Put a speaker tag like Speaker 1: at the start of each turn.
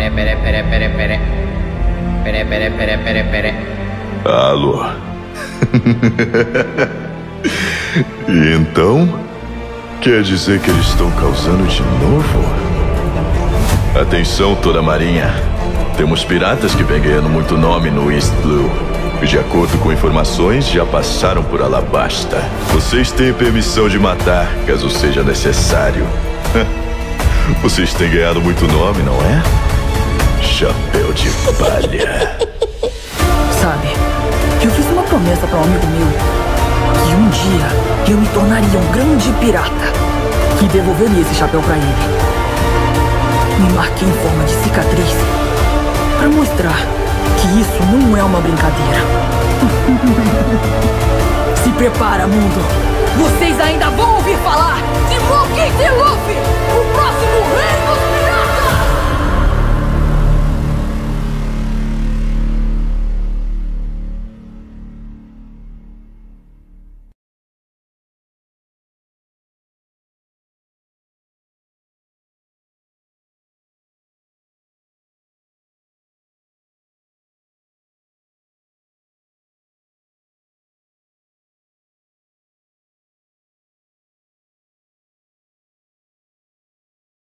Speaker 1: Pere.
Speaker 2: Alô. E então? Quer dizer que eles estão causando de novo? Atenção, toda a marinha. Temos piratas que vêm ganhando muito nome no East Blue. E de acordo com informações, já passaram por Alabasta. Vocês têm permissão de matar, caso seja necessário. Vocês têm ganhado muito nome, não é? Chapéu de palha.
Speaker 3: Sabe, eu fiz uma promessa para um amigo meu que um dia eu me tornaria um grande pirata e devolveria esse chapéu para ele. Me marquei em forma de cicatriz para mostrar que isso não é uma brincadeira. Se prepara, mundo! Vocês ainda vão ouvir falar